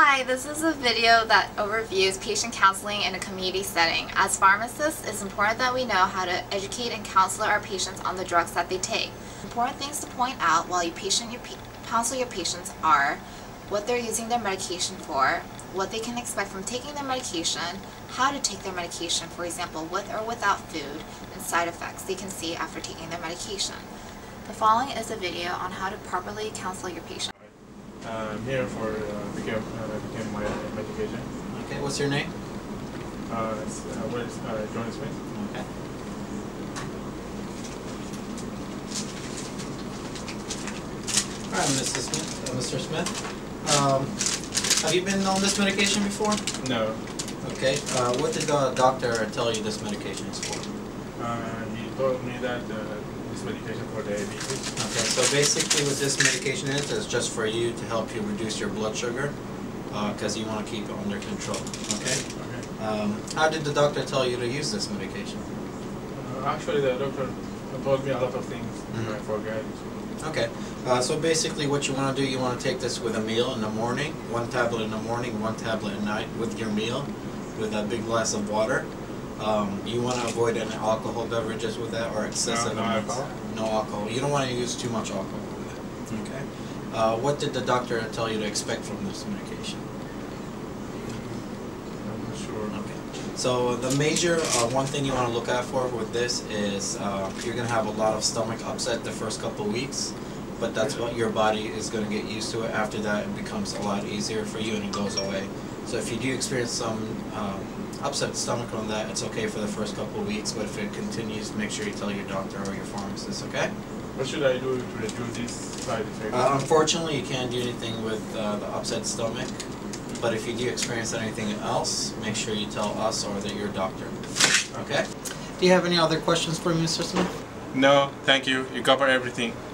Hi, this is a video that overviews patient counseling in a community setting. As pharmacists, it's important that we know how to educate and counsel our patients on the drugs that they take. Important things to point out while you counsel your patients are what they're using their medication for, what they can expect from taking their medication, how to take their medication, for example, with or without food, and side effects they can see after taking their medication. The following is a video on how to properly counsel your patient. I'm here for become my medication. Okay, what's your name? John Smith. Okay. Alright, Mr. Smith. Have you been on this medication before? No. Okay. What did the doctor tell you this medication is for? He told me that this medication for diabetes. Okay, so basically what this medication is just for you to help you reduce your blood sugar because you want to keep it under control. Okay? Okay. How did the doctor tell you to use this medication? Actually, the doctor told me a lot of things. I forgot. Okay, so basically what you want to do, you want to take this with a meal in the morning, one tablet in the morning, one tablet at night with your meal, with a big glass of water. You want to avoid any alcohol beverages with that or excessive amounts. Alcohol? No alcohol. You don't want to use too much alcohol with it. Okay. What did the doctor tell you to expect from this medication? I'm not sure. Okay. So the major one thing you want to look out for with this is you're going to have a lot of stomach upset the first couple of weeks, but that's what your body is going to get used to it. After that, it becomes a lot easier for you and it goes away. So if you do experience some upset stomach on that, it's okay for the first couple of weeks, but if it continues, make sure you tell your doctor or your pharmacist, okay? What should I do to reduce this side effect? Unfortunately, you can't do anything with the upset stomach, but if you do experience anything else, make sure you tell us or your doctor, okay? Do you have any other questions for me, Mr. Smith? No, thank you. You cover everything.